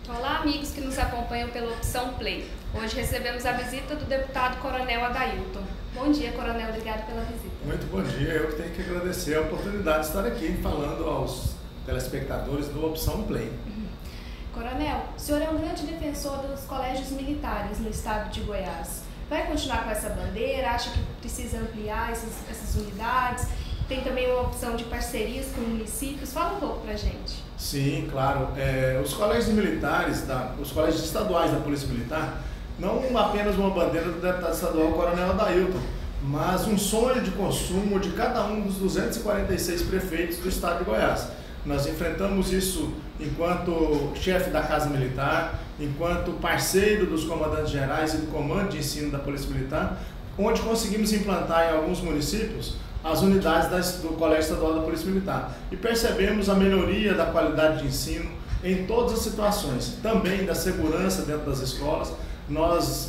Olá, amigos que nos acompanham pela Opção Play. Hoje recebemos a visita do deputado Coronel Adailton. Bom dia, Coronel. Obrigado pela visita. Muito bom dia. Eu que tenho que agradecer a oportunidade de estar aqui falando aos telespectadores do Opção Play. Coronel, o senhor é um grande defensor dos colégios militares no estado de Goiás. Vai continuar com essa bandeira? Acha que precisa ampliar essas unidades? Tem também uma opção de parcerias com municípios. Fala um pouco pra gente. Sim, claro. Os colégios militares, os colégios estaduais da Polícia Militar, não apenas uma bandeira do deputado estadual Coronel Adailton, mas um sonho de consumo de cada um dos 246 prefeitos do estado de Goiás. Nós enfrentamos isso enquanto chefe da Casa Militar, enquanto parceiro dos comandantes gerais e do comando de ensino da Polícia Militar, onde conseguimos implantar em alguns municípios as unidades do Colégio Estadual da Polícia Militar. E percebemos a melhoria da qualidade de ensino em todas as situações, também da segurança dentro das escolas. Nós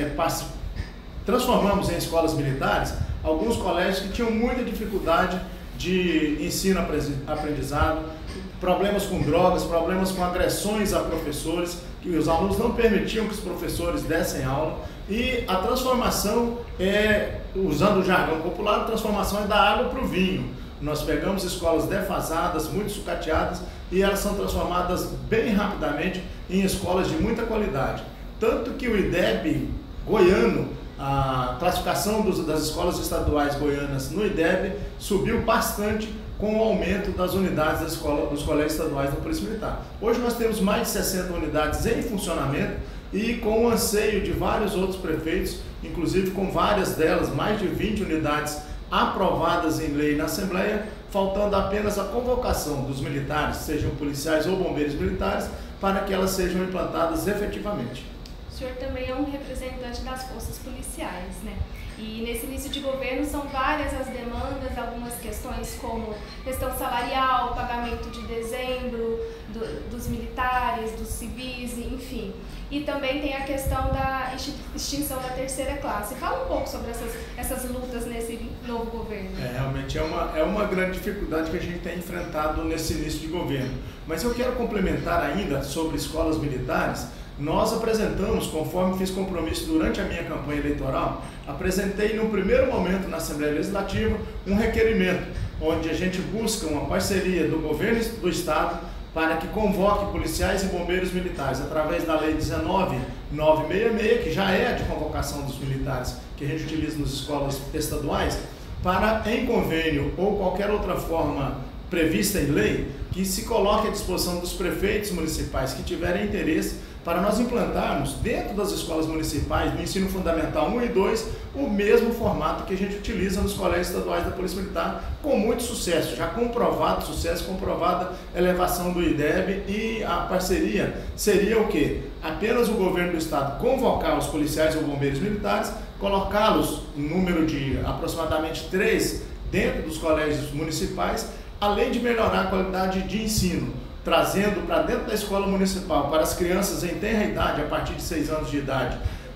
transformamos em escolas militares alguns colégios que tinham muita dificuldade de ensino-aprendizado, problemas com drogas, problemas com agressões a professores, que os alunos não permitiam que os professores dessem aula. E a transformação usando o jargão popular, a transformação é da água para o vinho. Nós pegamos escolas defasadas, muito sucateadas, e elas são transformadas bem rapidamente em escolas de muita qualidade. Tanto que o IDEB goiano, a classificação das escolas estaduais goianas no IDEB subiu bastante com o aumento das unidades dos colégios estaduais da Polícia Militar. Hoje nós temos mais de 60 unidades em funcionamento e com o anseio de vários outros prefeitos, inclusive com várias delas, mais de 20 unidades aprovadas em lei na Assembleia, faltando apenas a convocação dos militares, sejam policiais ou bombeiros militares, para que elas sejam implantadas efetivamente. O senhor também é um representante das forças policiais, né? E nesse início de governo são várias as demandas, algumas questões como questão salarial, pagamento de dezembro dos militares, dos civis, enfim. E também tem a questão da extinção da terceira classe. Fala um pouco sobre essas lutas nesse novo governo. Realmente é uma grande dificuldade que a gente tem enfrentado nesse início de governo. Mas eu quero complementar ainda sobre escolas militares. Nós apresentamos, conforme fiz compromisso durante a minha campanha eleitoral, apresentei no primeiro momento na Assembleia Legislativa um requerimento, onde a gente busca uma parceria do governo do Estado para que convoque policiais e bombeiros militares, através da Lei 19.966, que já é a de convocação dos militares, que a gente utiliza nas escolas estaduais, para, em convênio ou qualquer outra forma prevista em lei, que se coloque à disposição dos prefeitos municipais que tiverem interesse para nós implantarmos dentro das escolas municipais, do ensino fundamental 1 e 2, o mesmo formato que a gente utiliza nos colégios estaduais da Polícia Militar, com muito sucesso, já comprovado sucesso, comprovada elevação do IDEB. E a parceria seria o quê? Apenas o governo do estado convocar os policiais ou bombeiros militares, colocá-los em número de aproximadamente 3 dentro dos colégios municipais, além de melhorar a qualidade de ensino, trazendo para dentro da escola municipal, para as crianças em tenra idade, a partir de 6 anos de idade,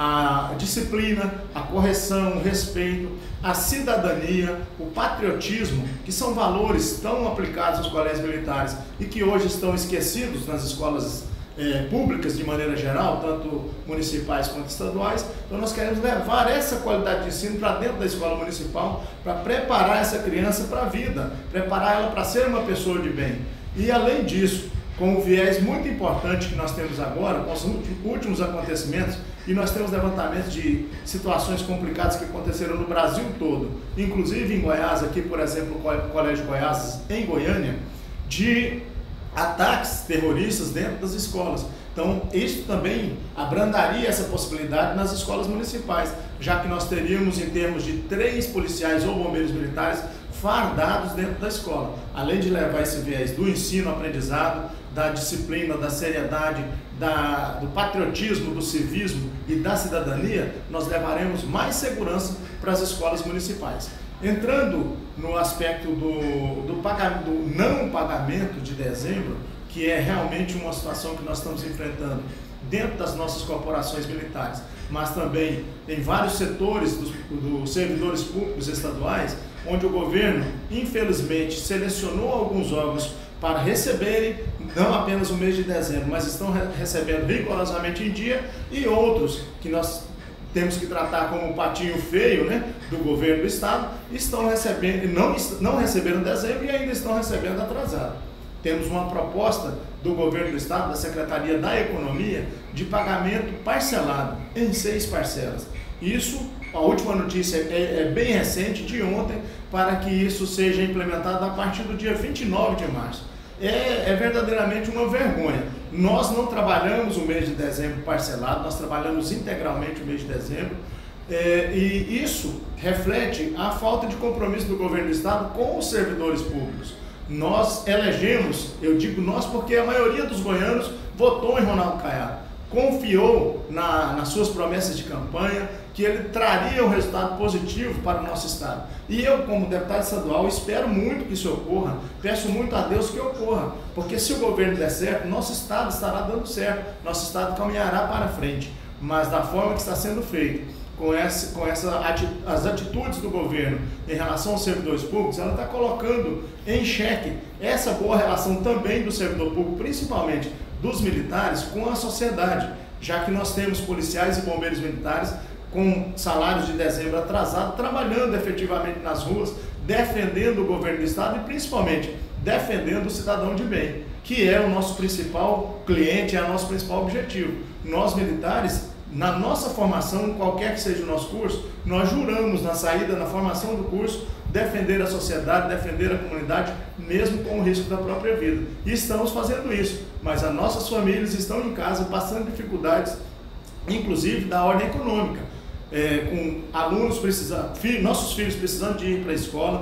a disciplina, a correção, o respeito, a cidadania, o patriotismo, que são valores tão aplicados nos colégios militares e que hoje estão esquecidos nas escolas públicas de maneira geral, tanto municipais quanto estaduais. Então nós queremos levar essa qualidade de ensino para dentro da escola municipal, para preparar essa criança para a vida, preparar ela para ser uma pessoa de bem. E além disso, com o viés muito importante que nós temos agora, com os últimos acontecimentos, e nós temos levantamentos de situações complicadas que aconteceram no Brasil todo, inclusive em Goiás, aqui por exemplo, o Colégio Goiás em Goiânia, de ataques terroristas dentro das escolas. Então, isso também abrandaria essa possibilidade nas escolas municipais, já que nós teríamos em termos de 3 policiais ou bombeiros militares fardados dentro da escola, além de levar esse viés do ensino-aprendizado, da disciplina, da seriedade, do patriotismo, do civismo e da cidadania. Nós levaremos mais segurança para as escolas municipais. Entrando no aspecto do não pagamento de dezembro, que é realmente uma situação que nós estamos enfrentando dentro das nossas corporações militares, mas também em vários setores dos servidores públicos estaduais, onde o governo, infelizmente, selecionou alguns órgãos para receberem não apenas o mês de dezembro, mas estão recebendo rigorosamente em dia, e outros que nós temos que tratar como o patinho feio, né, do governo do estado, estão recebendo, não receberam dezembro e ainda estão recebendo atrasado. Temos uma proposta do governo do estado, da Secretaria da Economia, de pagamento parcelado em 6 parcelas. Isso, a última notícia é bem recente, de ontem, para que isso seja implementado a partir do dia 29 de março. É verdadeiramente uma vergonha. Nós não trabalhamos o mês de dezembro parcelado, nós trabalhamos integralmente o mês de dezembro, e isso reflete a falta de compromisso do governo do estado com os servidores públicos. Nós elegemos, eu digo nós porque a maioria dos goianos votou em Ronaldo Caiado, confiou nas suas promessas de campanha, que ele traria um resultado positivo para o nosso estado. E eu, como deputado estadual, espero muito que isso ocorra, peço muito a Deus que ocorra, porque se o governo der certo, nosso estado estará dando certo, nosso estado caminhará para frente, mas da forma que está sendo feito, com as atitudes do governo em relação aos servidores públicos, ela está colocando em xeque essa boa relação também do servidor público, principalmente dos militares, com a sociedade, já que nós temos policiais e bombeiros militares com salários de dezembro atrasado, trabalhando efetivamente nas ruas, defendendo o governo do estado e principalmente defendendo o cidadão de bem, que é o nosso principal cliente, é o nosso principal objetivo. Nós militares, na nossa formação, qualquer que seja o nosso curso, nós juramos na saída, na formação do curso, defender a sociedade, defender a comunidade, mesmo com o risco da própria vida. E estamos fazendo isso, mas as nossas famílias estão em casa passando dificuldades, inclusive da ordem econômica, com alunos precisando, nossos filhos precisando de ir para a escola,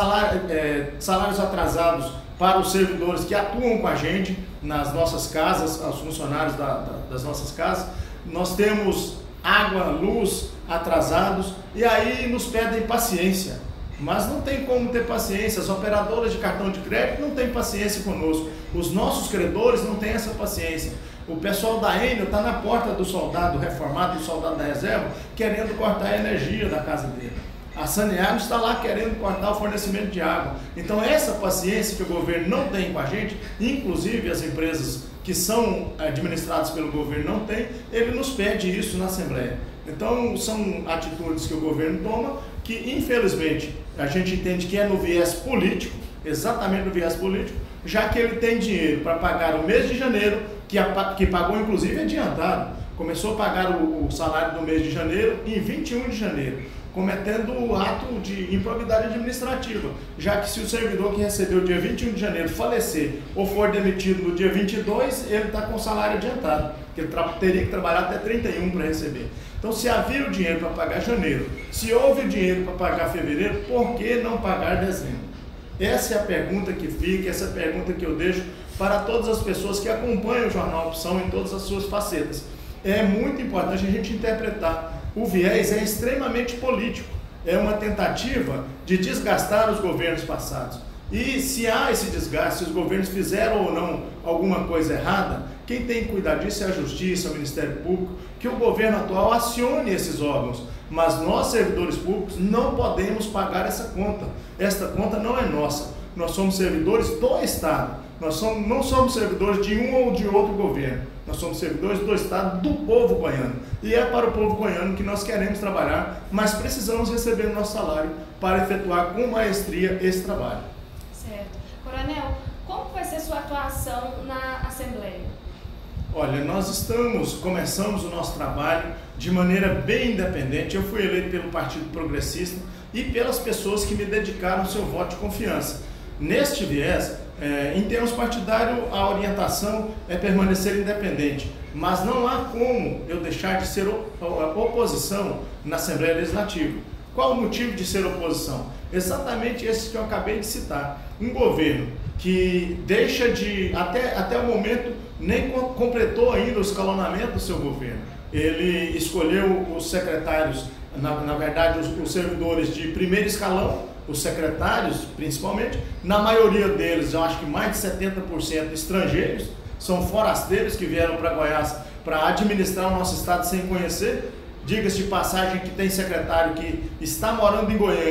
salários atrasados para os servidores que atuam com a gente nas nossas casas, aos funcionários das nossas casas. Nós temos água, luz atrasados, e aí nos pedem paciência, mas não tem como ter paciência. As operadoras de cartão de crédito não têm paciência conosco, os nossos credores não têm essa paciência. O pessoal da Enel está na porta do soldado reformado, do soldado da reserva, querendo cortar a energia da casa dele. A Saneago está lá querendo cortar o fornecimento de água. Então essa paciência que o governo não tem com a gente, inclusive as empresas que são administradas pelo governo não têm, ele nos pede isso na Assembleia. Então são atitudes que o governo toma, que infelizmente a gente entende que é no viés político, exatamente no viés político, já que ele tem dinheiro para pagar o mês de janeiro, que pagou inclusive adiantado, começou a pagar o salário do mês de janeiro em 21 de janeiro, cometendo o ato de improbidade administrativa, já que se o servidor que recebeu dia 21 de janeiro falecer ou for demitido no dia 22, ele está com salário adiantado, que ele teria que trabalhar até 31 para receber. Então, se havia o dinheiro para pagar janeiro, se houve o dinheiro para pagar fevereiro, por que não pagar dezembro? Essa é a pergunta que fica, essa é a pergunta que eu deixo para todas as pessoas que acompanham o Jornal Opção em todas as suas facetas. É muito importante a gente interpretar. O viés é extremamente político, é uma tentativa de desgastar os governos passados. E se há esse desgaste, se os governos fizeram ou não alguma coisa errada, quem tem que cuidar disso é a Justiça, o Ministério Público, que o governo atual acione esses órgãos. Mas nós, servidores públicos, não podemos pagar essa conta. Esta conta não é nossa. Nós somos servidores do Estado. Não somos servidores de um ou de outro governo. Nós somos servidores do Estado, do povo goiano. E é para o povo goiano que nós queremos trabalhar, mas precisamos receber o nosso salário para efetuar com maestria esse trabalho. Certo. Coronel, como vai ser sua atuação na Assembleia? Olha, nós começamos o nosso trabalho de maneira bem independente. Eu fui eleito pelo Partido Progressista e pelas pessoas que me dedicaram seu voto de confiança. Neste viés, em termos partidários, a orientação é permanecer independente, mas não há como eu deixar de ser oposição na Assembleia Legislativa. Qual o motivo de ser oposição? Exatamente esse que eu acabei de citar. Um governo que deixa de, até o momento, nem completou ainda o escalonamento do seu governo. Ele escolheu os secretários, na verdade, os servidores de primeiro escalão, os secretários, principalmente, na maioria deles, eu acho que mais de 70% estrangeiros, são forasteiros que vieram para Goiás para administrar o nosso estado sem conhecer. Diga-se de passagem que tem secretário que está morando em Goiânia,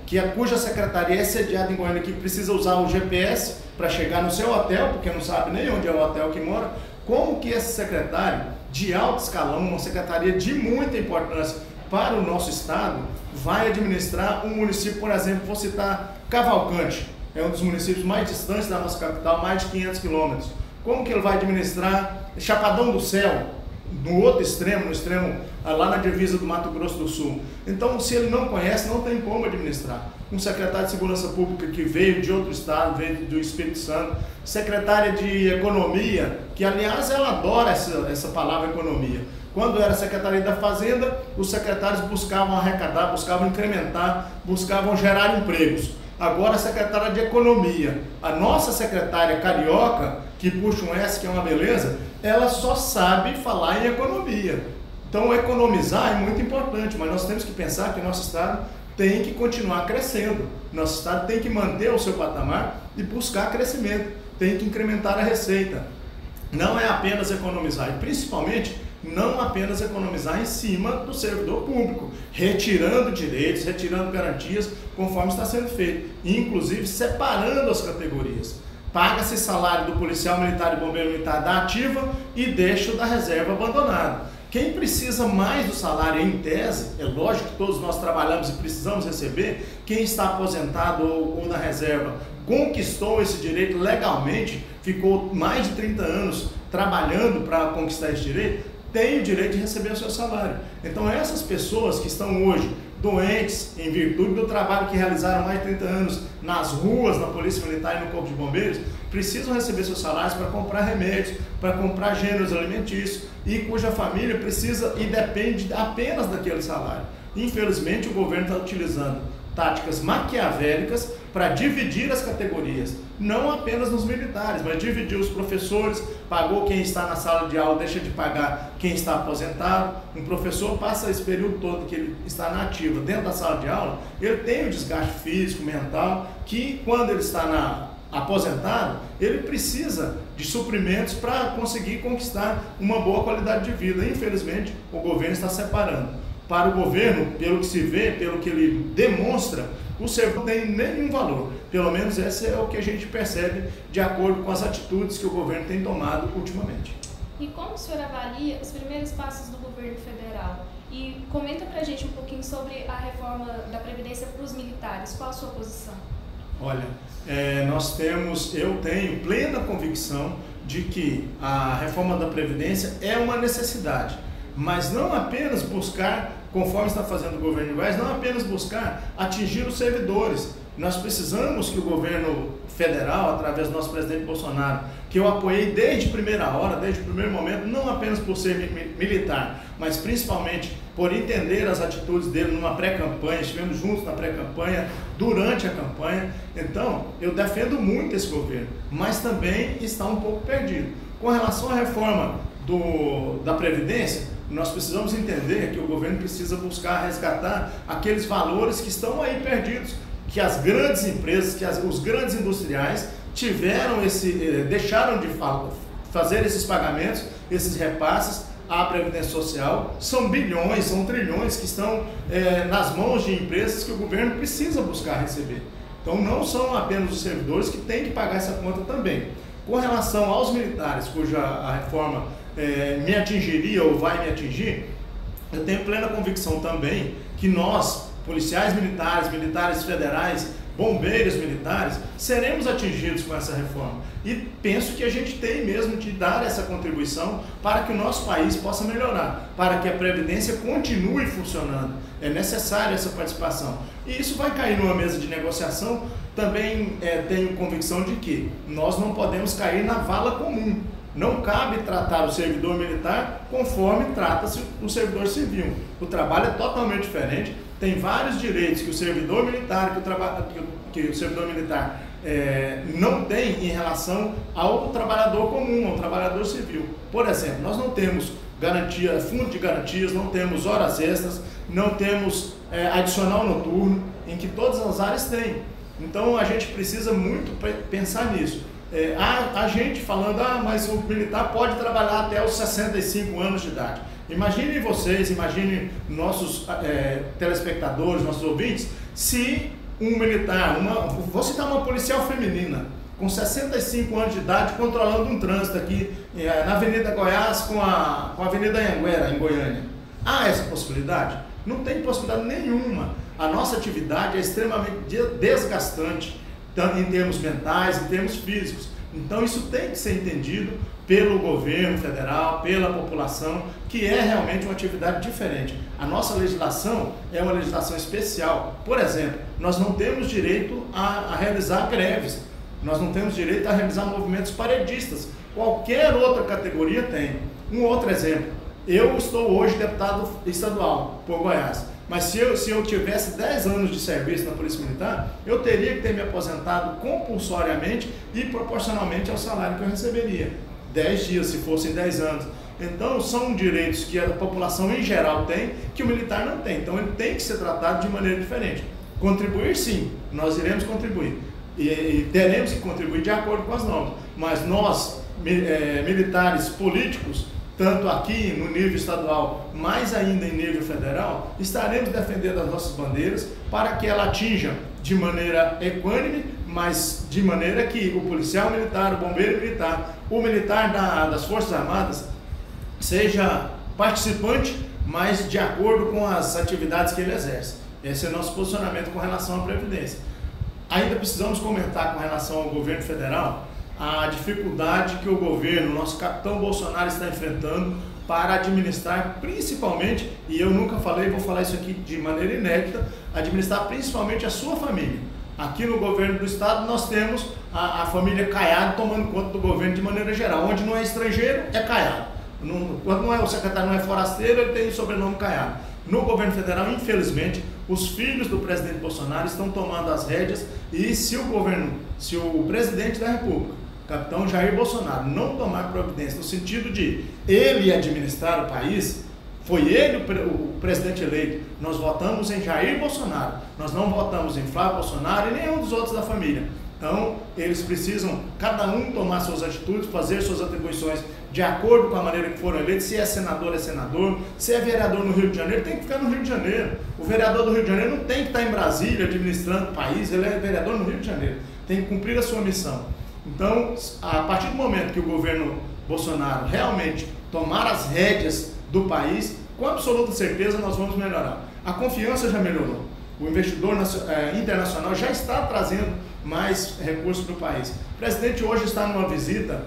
cuja secretaria é sediada em Goiânia, que precisa usar o GPS para chegar no seu hotel, porque não sabe nem onde é o hotel que mora, como que esse secretário de alto escalão, uma secretaria de muita importância para o nosso estado, vai administrar um município, por exemplo, vou citar Cavalcante, é um dos municípios mais distantes da nossa capital, mais de 500 quilômetros. Como que ele vai administrar Chapadão do Céu, no outro extremo, no extremo lá na divisa do Mato Grosso do Sul? Então, se ele não conhece, não tem como administrar. Um secretário de Segurança Pública que veio de outro estado, veio do Espírito Santo, secretária de Economia, que aliás ela adora essa palavra economia. Quando era Secretaria da Fazenda, os secretários buscavam arrecadar, buscavam incrementar, buscavam gerar empregos. Agora a secretária de Economia, a nossa secretária carioca, que puxa um S, que é uma beleza, ela só sabe falar em economia. Então economizar é muito importante, mas nós temos que pensar que o nosso estado tem que continuar crescendo. Nosso estado tem que manter o seu patamar e buscar crescimento, tem que incrementar a receita. Não é apenas economizar, e principalmente não apenas economizar em cima do servidor público, retirando direitos, retirando garantias, conforme está sendo feito, inclusive separando as categorias. Paga-se salário do policial militar e bombeiro militar da ativa e deixa o da reserva abandonado. Quem precisa mais do salário em tese, é lógico que todos nós trabalhamos e precisamos receber, quem está aposentado ou na reserva conquistou esse direito legalmente, ficou mais de 30 anos trabalhando para conquistar esse direito, tem o direito de receber o seu salário. Então essas pessoas que estão hoje doentes em virtude do trabalho que realizaram mais de 30 anos nas ruas, na Polícia Militar e no Corpo de Bombeiros, precisam receber seus salários para comprar remédios, para comprar gêneros alimentícios e cuja família precisa e depende apenas daquele salário. Infelizmente o governo está utilizando táticas maquiavélicas para dividir as categorias, não apenas nos militares, mas dividir os professores, pagou quem está na sala de aula, deixa de pagar quem está aposentado. Um professor passa esse período todo que ele está na ativa dentro da sala de aula, ele tem o desgaste físico, mental, que quando ele está aposentado, ele precisa de suprimentos para conseguir conquistar uma boa qualidade de vida. Infelizmente, o governo está separando. Para o governo, pelo que se vê, pelo que ele demonstra, o servidor não tem nenhum valor. Pelo menos esse é o que a gente percebe de acordo com as atitudes que o governo tem tomado ultimamente. E como o senhor avalia os primeiros passos do governo federal? E comenta pra gente um pouquinho sobre a reforma da Previdência para os militares. Qual a sua posição? Olha, eu tenho plena convicção de que a reforma da Previdência é uma necessidade, mas não apenas buscar, conforme está fazendo o governo de Goiás, não apenas buscar atingir os servidores. Nós precisamos que o governo federal, através do nosso presidente Bolsonaro, que eu apoiei desde a primeira hora, desde o primeiro momento, não apenas por ser militar, mas principalmente por entender as atitudes dele numa pré-campanha, estivemos juntos na pré-campanha, durante a campanha. Então, eu defendo muito esse governo, mas também está um pouco perdido. Com relação à reforma da Previdência, nós precisamos entender que o governo precisa buscar resgatar aqueles valores que estão aí perdidos, que as grandes empresas, os grandes industriais deixaram de fazer esses pagamentos, esses repasses à Previdência Social. São bilhões, são trilhões que estão nas mãos de empresas que o governo precisa buscar receber. Então não são apenas os servidores que têm que pagar essa conta também. Com relação aos militares, cuja a reforma me atingiria ou vai me atingir, eu tenho plena convicção também que nós, policiais militares, militares federais, bombeiros militares, seremos atingidos com essa reforma. E penso que a gente tem mesmo de dar essa contribuição para que o nosso país possa melhorar, para que a Previdência continue funcionando. É necessária essa participação. E isso vai cair numa mesa de negociação. Também tenho convicção de que nós não podemos cair na vala comum. Não cabe tratar o servidor militar conforme trata-se o servidor civil. O trabalho é totalmente diferente. Tem vários direitos que o servidor militar, que o servidor militar não tem em relação ao trabalhador comum, ao trabalhador civil. Por exemplo, nós não temos garantia, fundo de garantias, não temos horas extras, não temos adicional noturno, em que todas as áreas têm. Então a gente precisa muito pensar nisso. A gente falando, mas o militar pode trabalhar até os 65 anos de idade. Imaginem vocês, imaginem nossos telespectadores, nossos ouvintes, se um militar, vou citar uma policial feminina, com 65 anos de idade, controlando um trânsito aqui na Avenida Goiás com a Avenida Anhanguera, em Goiânia. Há essa possibilidade? Não tem possibilidade nenhuma. A nossa atividade é extremamente desgastante, tanto em termos mentais, em termos físicos. Então isso tem que ser entendido pelo governo federal, pela população, que é realmente uma atividade diferente. A nossa legislação é uma legislação especial. Por exemplo, nós não temos direito a realizar greves, nós não temos direito a realizar movimentos paredistas. Qualquer outra categoria tem. Um outro exemplo, eu estou hoje deputado estadual por Goiás, mas se eu tivesse 10 anos de serviço na Polícia Militar, eu teria que ter me aposentado compulsoriamente e proporcionalmente ao salário que eu receberia. 10 dias, se fossem 10 anos. Então, são direitos que a população em geral tem, que o militar não tem. Então, ele tem que ser tratado de maneira diferente. Contribuir, sim, nós iremos contribuir. E teremos que contribuir de acordo com as normas. Mas nós, militares políticos, tanto aqui no nível estadual, mais ainda em nível federal, estaremos defendendo as nossas bandeiras para que ela atinja de maneira equânime, mas de maneira que o policial militar, o bombeiro militar, o militar das Forças Armadas seja participante, mas de acordo com as atividades que ele exerce. Esse é o nosso posicionamento com relação à Previdência. Ainda precisamos comentar com relação ao governo federal a dificuldade que o governo, nosso capitão Bolsonaro, está enfrentando para administrar principalmente, e eu nunca falei, vou falar isso aqui de maneira inédita, administrar principalmente a sua família. Aqui no governo do estado nós temos a família Caiado tomando conta do governo de maneira geral. Onde não é estrangeiro, é Caiado. Quando não é o secretário, não é forasteiro, ele tem o sobrenome Caiado. No governo federal, infelizmente, os filhos do presidente Bolsonaro estão tomando as rédeas e se o presidente da República, capitão Jair Bolsonaro, não tomar providência no sentido de ele administrar o país, foi ele o presidente eleito, nós votamos em Jair Bolsonaro, nós não votamos em Flávio Bolsonaro e nenhum dos outros da família. Então, eles precisam, cada um, tomar suas atitudes, fazer suas atribuições de acordo com a maneira que foram eleitos. Se é senador, se é vereador no Rio de Janeiro, tem que ficar no Rio de Janeiro. O vereador do Rio de Janeiro não tem que estar em Brasília administrando o país, ele é vereador no Rio de Janeiro, tem que cumprir a sua missão. Então, a partir do momento que o governo Bolsonaro realmente tomar as rédeas do país, com absoluta certeza nós vamos melhorar. A confiança já melhorou. O investidor internacional já está trazendo mais recursos para o país. O presidente hoje está numa visita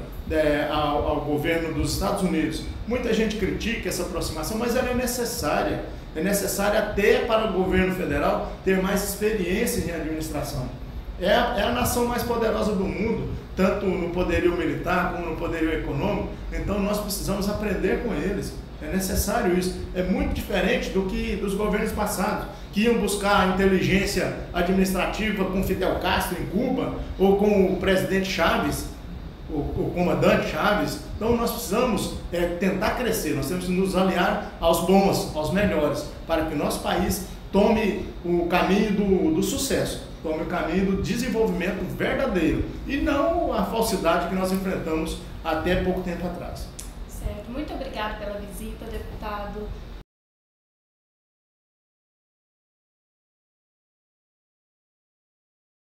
ao governo dos Estados Unidos. Muita gente critica essa aproximação, mas ela é necessária. É necessária até para o governo federal ter mais experiência em administração. É a nação mais poderosa do mundo, tanto no poderio militar como no poderio econômico. Então nós precisamos aprender com eles. É necessário isso. É muito diferente do que dos governos passados, que iam buscar inteligência administrativa com Fidel Castro em Cuba, ou com o presidente Chávez, o comandante Chávez. Então nós precisamos tentar crescer, nós temos que nos aliar aos bons, aos melhores, para que o nosso país tome o caminho do sucesso, tome o caminho do desenvolvimento verdadeiro, e não a falsidade que nós enfrentamos até pouco tempo atrás. Certo. Muito obrigada pela visita, deputado.